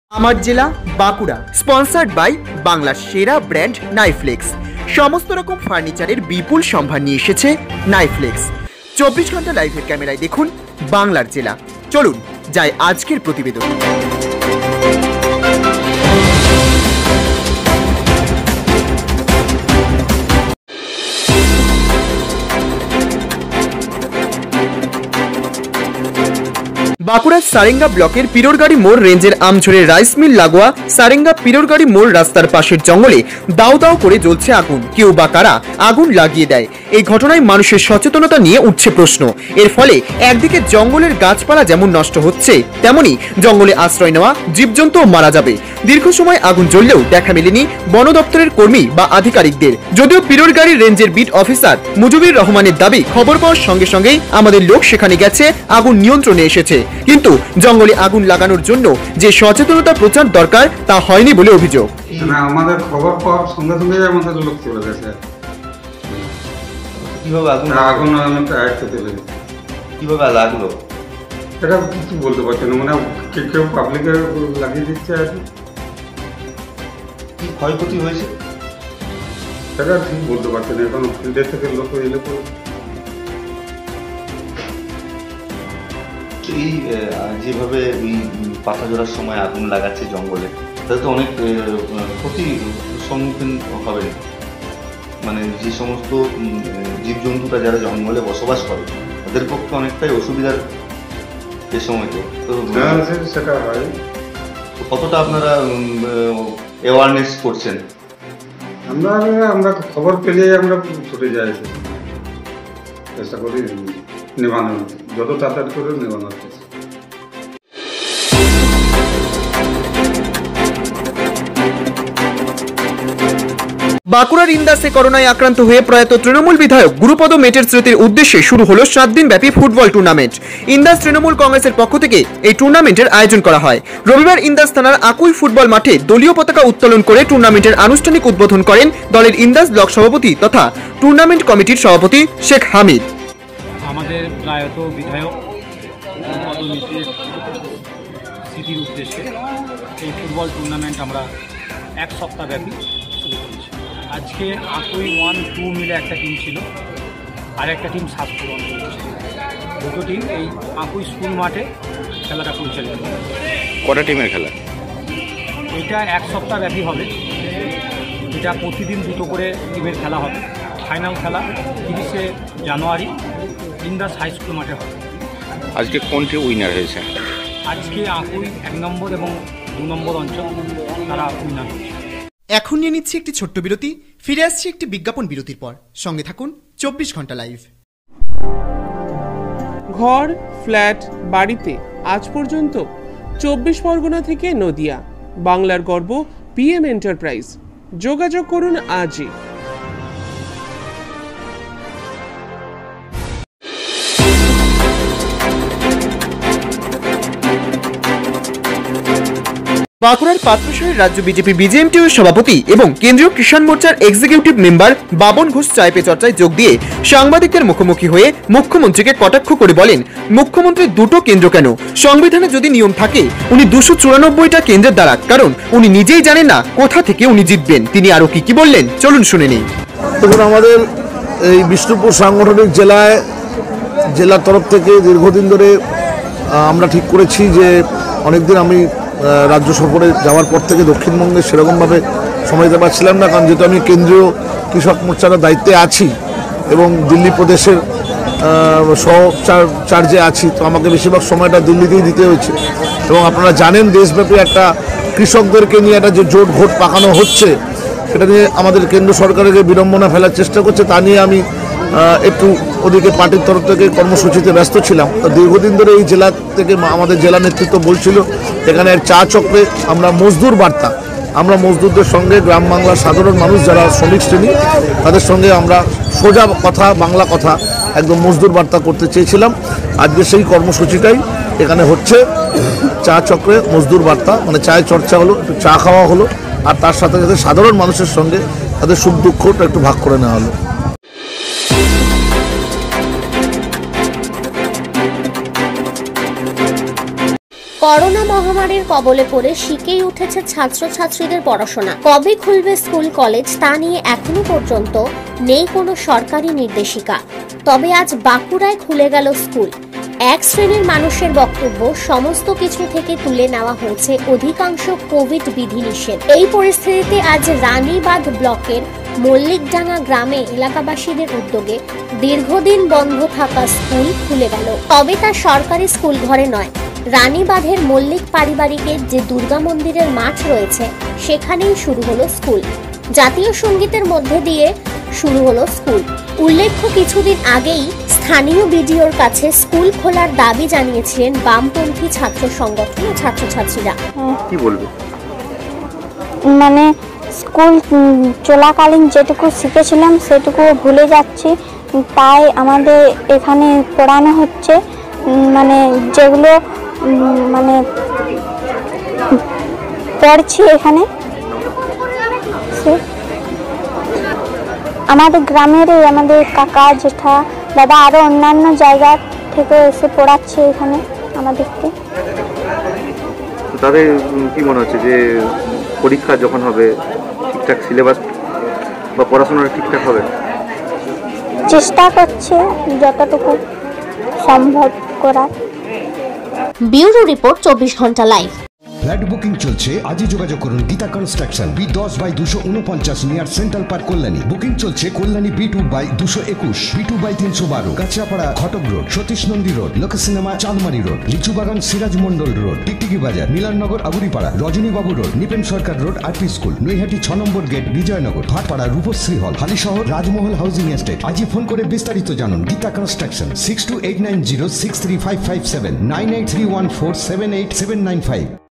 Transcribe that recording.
আমার জেলা Bankura, sponsored by বাংলার সেরা ব্র্যান্ড নাইফ্লেক্স। সমস্ত রকম ফার্নিচারের বিপুল সম্ভার নিয়ে এসেছে নাইফ্লেক্স। 24 ঘন্টা লাইভের ক্যামেরায় দেখুন বাংলার জেলা। চলুন যাই আজকের প্রতিবেদন। বাঁকুড়ার সারেঙ্গা ব্লকের পিরোরগাড়ি মোড় রেঞ্জের আমঝোরের রাইস মিল লাগোয়া সারেঙ্গা পিরোরগাড়ি মোড় রাস্তার পাশের জঙ্গলে দাউ দাউ করে জ্বলছে আগুন। কেউ বা কারা আগুন লাগিয়ে দেয়, এই ঘটনায় মানুষের সচেতনতা নিয়ে উঠছে প্রশ্ন। এর ফলে একদিকে জঙ্গলের গাছপালা যেমন নষ্ট হচ্ছে, তেমনি জঙ্গলে আশ্রয় নেওয়া জীবজন্তুও মারা যাবে। দীর্ঘ সময় আগুন জ্বললেও দেখা মেলেনি বন দপ্তরের কর্মী বা আধিকারিকদের। যদিও পিরোরগাড়ি রেঞ্জের বিট অফিসার মুজিবুর রহমানের দাবি, খবর পাওয়ার সঙ্গে সঙ্গেই আমাদের লোক সেখানে গেছে, আগুন নিয়ন্ত্রণে এসেছে, কিন্তু জঙ্গলে আগুন লাগানোর জন্য যে সচেতনতা প্রচার দরকার তা হয়নি বলে অভিযোগ। আমাদের খবর পাওয়ার সঙ্গে সঙ্গে আমাদের লোক চলে গেছে। কিভাবে আগুন কিভাবে লাগলো এটা কিছু বলতে পারছি না, মানে কেউ পাবলিকে লাগিয়ে দিচ্ছে আর কি ক্ষয়ক্ষতি হয়েছে সেটা ঠিক বলতে পারছি না। এখন ফিল্ডের থেকে লোক এলে তো এই যেভাবে এই পাতা জোড়ার সময় আগুন লাগাচ্ছে জঙ্গলে, তাতে তো অনেক ক্ষতির সম্মুখীন হবে। মানে যে সমস্ত জীবজন্তুরা যারা জঙ্গলে বসবাস করে তাদের পক্ষে অনেকটাই অসুবিধার এ সময়। তো সেটা হয়। কতটা আপনারা অ্যাওয়ারনেস করছেন? আমরা খবর পেলেই আমরা ছুটে যাই, চেষ্টা করি নেভানোর, যত তাড়াতাড়ি করে নেভানোর। বাঁকুড়ার ইন্দাসে করোনায় আক্রান্ত হয়ে প্রয়াত তৃণমূল বিধায়ক গুরুপদ মেটের স্মৃতির উদ্দেশ্যে শুরু হলো 7 দিন ব্যাপী ফুটবল টুর্নামেন্ট। ইন্দাস তৃণমূল কংগ্রেসের পক্ষ থেকে এই টুর্নামেন্টের আয়োজন করা হয়। রবিবার ইন্দাস থানার আকুই ফুটবল মাঠে দলীয় পতাকা উত্তোলন করে টুর্নামেন্টের আনুষ্ঠানিক উদ্বোধন করেন দলের ইন্দাস ব্লক সভাপতি তথা টুর্নামেন্ট কমিটির সভাপতি শেখ হামিদ। আমাদের প্রয়াত বিধায়ক গুরুপদ মেটের স্মৃতির উদ্দেশ্যে এই ফুটবল টুর্নামেন্ট আমরা 1 সপ্তাহ ব্যাপী শুরু করেছি। আজকে আকুই 1-2 মিলে একটা টিম ছিল, আর একটা টিম সাতপুর অঞ্চল ছিল। দুটো টিম এই আকুই স্কুল মাঠে খেলাটা পরিচালিত হবে। কটা টিমের খেলা? এটা 1 সপ্তাহ ব্যাপী হবে। এটা প্রতিদিন দুটো করে টিমের খেলা হবে। ফাইনাল খেলা 30শে জানুয়ারি ইন্দাস হাই স্কুল মাঠে হবে। আজকে কোনটি উইনার হয়েছে? আজকে আকুই 1 নম্বর এবং 2 নম্বর অঞ্চল তারা উইনার হয়েছে। এখন নিয়ে নিচ্ছি একটি ছোট্ট বিরতি, ফিরে আসছি একটি বিজ্ঞাপন বিরতির পর। সঙ্গে থাকুন 24 ঘন্টা লাইভ। ঘর, ফ্ল্যাট, বাড়িতে আজ পর্যন্ত 24 পরগনা থেকে নদিয়া। বাংলার গর্ব PM এন্টারপ্রাইজ। যোগাযোগ করুন আজই। বাঁকুড়ার পাত্রসাহের রাজ্য বিজেপি BJMTU সভাপতি এবং কেন্দ্রীয় কিষাণ মোর্চার এক্সিকিউটিভ মেম্বার বাবন ঘোষ চায় পে চর্চায় যোগ দিয়ে সাংবাদিকদের মুখোমুখি হয়ে মুখ্যমন্ত্রীকে কটাক্ষ করে বলেন, মুখ্যমন্ত্রী দুটো কেন্দ্র কেন? সংবিধানে যদি নিয়ম থাকে উনি 294টা কেন্দ্রের দ্বারা, কারণ উনি নিজেই জানেন না কোথা থেকে উনি জিতবেন। তিনি আরো কি বললেন চলুন শুনে নেই। দেখুন, আমাদের এই বিষ্ণুপুর সাংগঠনিক জেলার তরফ থেকে দীর্ঘদিন ধরে আমরা ঠিক করেছি যে অনেকদিন আমি রাজ্য সফরে যাওয়ার পর থেকে দক্ষিণবঙ্গে সেরকমভাবে সময় দিতে পারছিলাম না, কারণ যেহেতু আমি কেন্দ্রীয় কৃষক মোর্চার দায়িত্বে আছি এবং দিল্লি প্রদেশের চার্জে আছি, তো আমাকে বেশিরভাগ সময়টা দিল্লিতেই দিতে হয়েছে। এবং আপনারা জানেন দেশব্যাপী একটা কৃষকদেরকে নিয়ে একটা যে জোট ভোট পাকানো হচ্ছে, সেটা নিয়ে আমাদের কেন্দ্র সরকারকে বিড়ম্বনা ফেলার চেষ্টা করছে। তা নিয়ে আমি একটু ওদিকে পার্টির তরফ থেকে কর্মসূচিতে ব্যস্ত ছিলাম। তো দীর্ঘদিন ধরে এই জেলা থেকে আমাদের জেলা নেতৃত্ব বলছিল এখানে চা চক্রে আমরা মজদুর বার্তা, আমরা মজদুরদের সঙ্গে গ্রাম বাংলার সাধারণ মানুষ যারা শ্রমিক শ্রেণী তাদের সঙ্গে আমরা সোজা কথা, বাংলা কথা, একদম মজদুর বার্তা করতে চেয়েছিলাম। আজকে সেই কর্মসূচিটাই এখানে হচ্ছে। চা চক্রে মজদুর বার্তা, মানে চায়ের চর্চা হলো, একটু চা খাওয়া হলো, আর তার সাথে সাথে সাধারণ মানুষের সঙ্গে তাদের সুখ দুঃখটা একটু ভাগ করে নেওয়া হলো। করোনা মহামারীর কবলে পড়ে শিখেই উঠেছে ছাত্রছাত্রীদের পড়াশোনা। কবে খুলবে স্কুল কলেজ তা নিয়ে এখনো পর্যন্ত নেই কোনো সরকারি নির্দেশিকা। তবে আজ বাঁকুড়ায় খুলে গেল স্কুল। এক শ্রেণীর মানুষের বক্তব্য, সমস্ত কিছু থেকে তুলে নেওয়া হয়েছে অধিকাংশ কোভিড বিধিনিষেধ। এই পরিস্থিতিতে আজ রানীবাঁধ ব্লকের মল্লিকডাঙ্গা গ্রামে এলাকাবাসীদের উদ্যোগে দীর্ঘদিন বন্ধ থাকা স্কুল খুলে গেল। তবে তা সরকারি স্কুল ঘরে নয়, রানীবাঁধের মল্লিক পারিবারিকের যে দুর্গা মন্দিরের মাঠ রয়েছে সেখানেই শুরু হলো স্কুল। জাতীয় সঙ্গীতের মধ্যে দিয়ে শুরু হলো স্কুল। উল্লেখ্য, কিছুদিন আগেই স্থানীয় বিডিওর কাছে স্কুল খোলার দাবি জানিয়েছিলেন বামপন্থী ছাত্র সংগঠন ও ছাত্রছাত্রীরা। কি বলবে? মানে স্কুল চলাকালীন যেটুকু শিখেছিলাম সেটুকু ভুলে যাচ্ছি, তাই আমাদের এখানে পড়ানো হচ্ছে মানে যেগুলো মানে পড়ছি এখানে আমাদের গ্রামের আমাদের কাকা জেঠা দাদা আরও অন্যান্য জায়গা থেকে এসে পড়াচ্ছে এখানে আমাদেরকে। তাদের কি মনে হচ্ছে যে পরীক্ষা যখন হবে ঠিকঠাক সিলেবাস বা পড়াশোনা ঠিকঠাক হবে? চেষ্টা করছে যতটুকু সম্ভব করার। ব্যুরো রিপোর্ট 24 ঘন্টা লাইভ। ফ্ল্যাট বুকিং চলছে, আজই যোগাযোগ করুন Gita construction, B10/249 near central park Kalyani. Booking চলছে Kalyani B2/221, B2/312, Kanchrapara Ghatak road, Satish Nandi road, Lok cinema Chandmari road, Lichubagan Siraj Mondal road, Tiktiki Bazar, Milannagar Aguripara, Rajanibabu road, Nipen Sarkar road, RP school, Naihati 6 নম্বর gate, Bijoynagar, Bhatpara Rupashree hall, Halisahar Rajmahal housing estate. আজই ফোন করে বিস্তারিত জানুন। গীতা কনস্ট্রাকশন 6289063557 9831478795।